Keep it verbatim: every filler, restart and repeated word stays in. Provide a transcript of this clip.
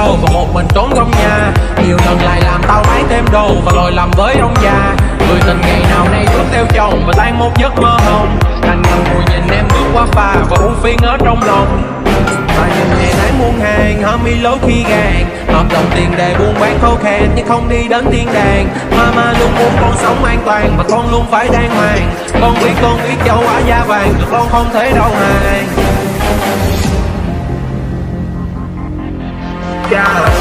đồ và một mình trốn trong nhà. Nhiều lần lại làm tao lấy thêm đồ và lòi lầm với ông già. Người tình ngày nào nay bước theo chồng và tan một giấc mơ hồng. Anh ngầm ngồi nhìn em bước qua phà và buồn phiền ở trong lòng. Mà nhìn ngày tháng muôn hàng, homie lối khi gàn. Hợp đồng tiền đề buôn bán khô khan nhưng không đi đến thiên đàng. Mama luôn muốn con sống an toàn và con luôn phải đàng hoàng. Con biết con biết châu Á da vàng, tụi con không thể đâu hàng. Yeah.